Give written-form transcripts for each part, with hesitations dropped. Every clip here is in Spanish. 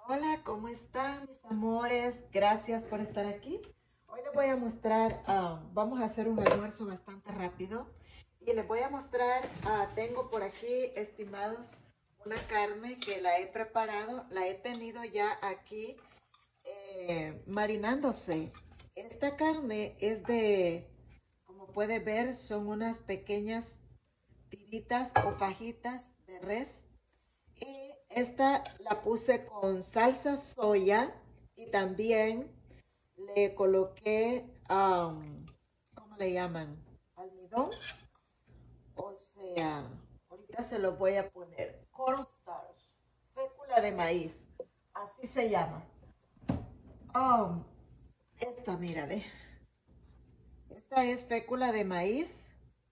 Hola, ¿cómo están mis amores? Gracias por estar aquí. Hoy les voy a mostrar, vamos a hacer un almuerzo bastante rápido y les voy a mostrar, tengo por aquí, estimados, una carne que la he preparado, la he tenido ya aquí marinándose. Esta carne es de, como puede ver, son unas pequeñas tiritas o fajitas de res. Y esta la puse con salsa soya y también le coloqué, ¿cómo le llaman? Almidón. O sea, ahorita se lo voy a poner. Cornstarch, fécula de maíz. Así se llama. Um, esta, mira, ve. Esta es fécula de maíz.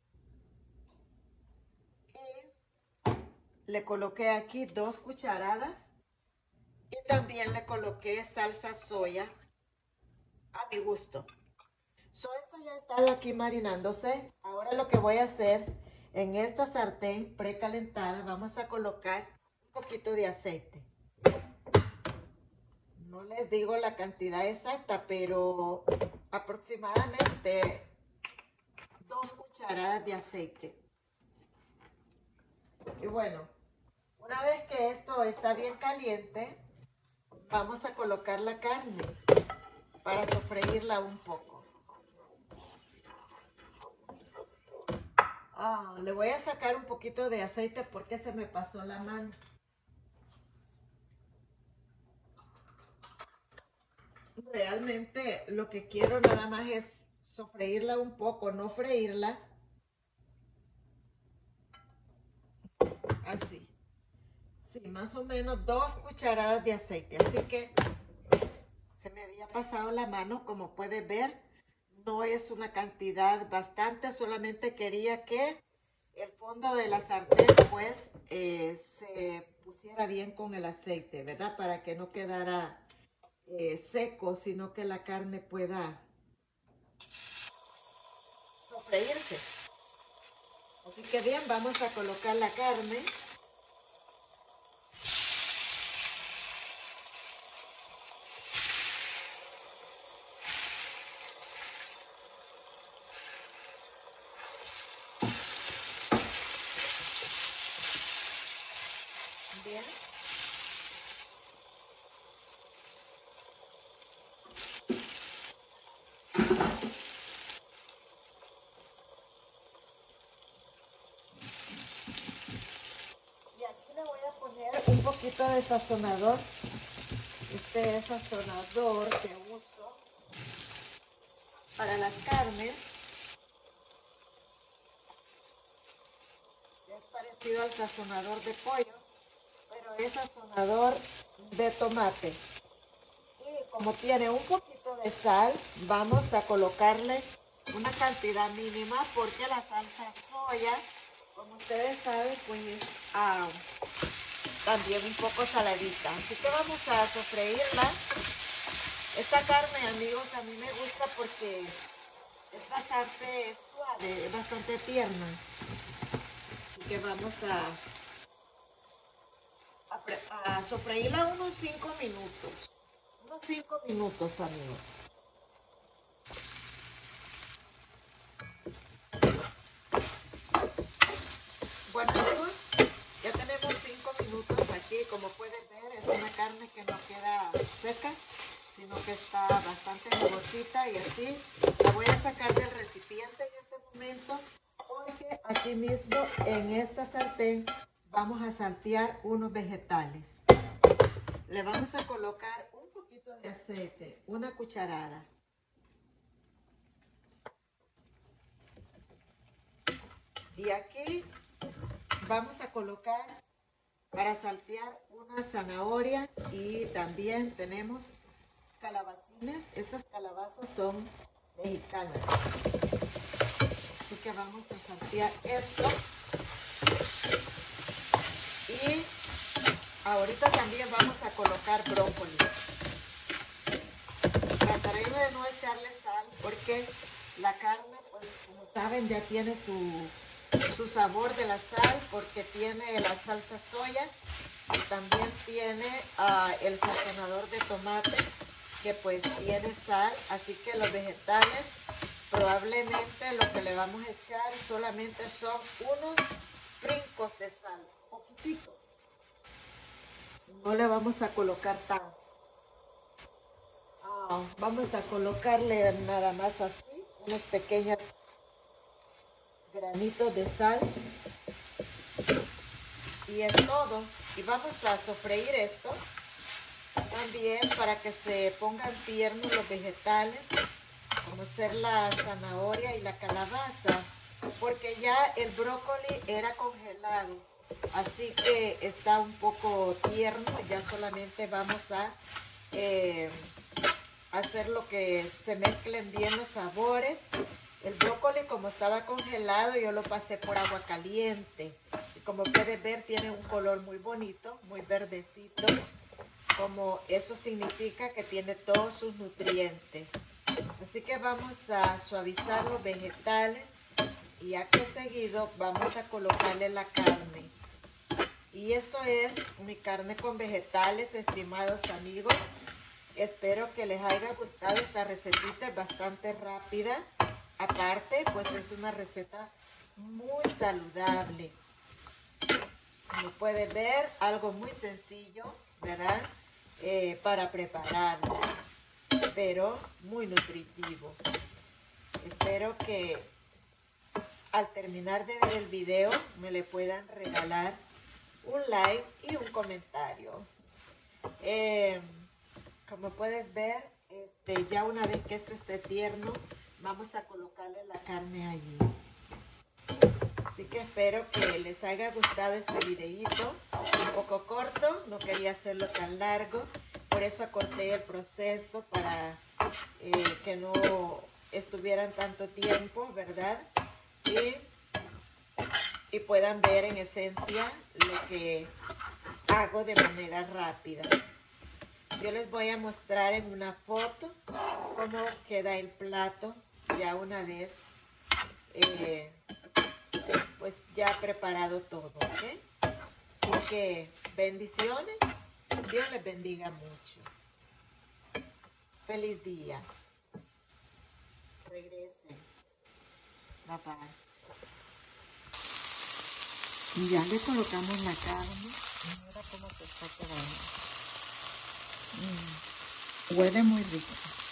Y le coloqué aquí 2 cucharadas. Y también le coloqué salsa soya a mi gusto. Esto ya ha estado aquí marinándose. Ahora lo que voy a hacer, en esta sartén precalentada vamos a colocar un poquito de aceite. No les digo la cantidad exacta, pero aproximadamente 2 cucharadas de aceite. Y bueno, una vez que esto está bien caliente, vamos a colocar la carne para sofreírla un poco. Le voy a sacar un poquito de aceite porque se me pasó la mano. Realmente lo que quiero nada más es sofreírla un poco, no freírla. Así. Sí, más o menos 2 cucharadas de aceite. Así que se me había pasado la mano, como puedes ver. No es una cantidad bastante, solamente quería que el fondo de la sartén pues se pusiera bien con el aceite, ¿verdad? Para que no quedara seco, sino que la carne pueda sofreírse. Así que bien, vamos a colocar la carne. Bien. Y aquí le voy a poner un poquito de sazonador. Este es sazonador que uso para las carnes. Es parecido al sazonador de pollo, pero es sazonador de tomate. Y como tiene un poquito de sal, vamos a colocarle una cantidad mínima porque la salsa soya, como ustedes saben, pues también un poco saladita. Así que vamos a sofreírla. Esta carne, amigos, a mí me gusta porque es bastante suave, es bastante tierna. Así que vamos a sofreírla unos 5 minutos. Unos 5 minutos, amigos. Bueno, amigos, ya tenemos 5 minutos aquí. Como pueden ver, es una carne que no queda seca, sino que está bastante jugosita y así. La voy a sacar del recipiente en este momento porque aquí mismo en esta sartén vamos a saltear unos vegetales. Le vamos a colocar un poquito de aceite, 1 cucharada. Y aquí vamos a colocar para saltear una zanahoria y también tenemos calabacines. Estas calabazas son mexicanas. Así que vamos a saltear esto. Y ahorita también vamos a colocar brócoli. Trataré de no echarle sal porque la carne, pues como saben, ya tiene su sabor de la sal porque tiene la salsa soya. Y también tiene el sazonador de tomate, que pues tiene sal, así que los vegetales probablemente lo que le vamos a echar solamente son unos sprinkles de sal, poquitito. No le vamos a colocar tanto. Vamos a colocarle nada más así, unos pequeños granitos de sal. Y es todo. Y vamos a sofreír esto también para que se pongan tiernos los vegetales, como ser la zanahoria y la calabaza, porque ya el brócoli era congelado, así que está un poco tierno. Ya solamente vamos a hacer lo que se mezclen bien los sabores. El brócoli, como estaba congelado, yo lo pasé por agua caliente. Y como puedes ver, tiene un color muy bonito, muy verdecito. Como eso significa que tiene todos sus nutrientes. Así que vamos a suavizar los vegetales y acto seguido vamos a colocarle la carne. Y esto es mi carne con vegetales, estimados amigos. Espero que les haya gustado esta recetita, es bastante rápida. Aparte, pues es una receta muy saludable. Como pueden ver, algo muy sencillo, ¿verdad? Para prepararlo, pero muy nutritivo. Espero que al terminar de ver el video me le puedan regalar un like y un comentario. Como puedes ver, ya una vez que esto esté tierno, vamos a colocarle la carne allí. Así que espero que les haya gustado este videito, un poco corto, no quería hacerlo tan largo, por eso acorté el proceso para que no estuvieran tanto tiempo, ¿verdad? Y puedan ver en esencia lo que hago de manera rápida. Yo les voy a mostrar en una foto cómo queda el plato ya una vez pues ya preparado todo, ¿ok? Así que bendiciones, Dios les bendiga mucho. Feliz día. Regresen. Bye bye. Y ya le colocamos la carne. Mira cómo se está quedando. Huele muy rico.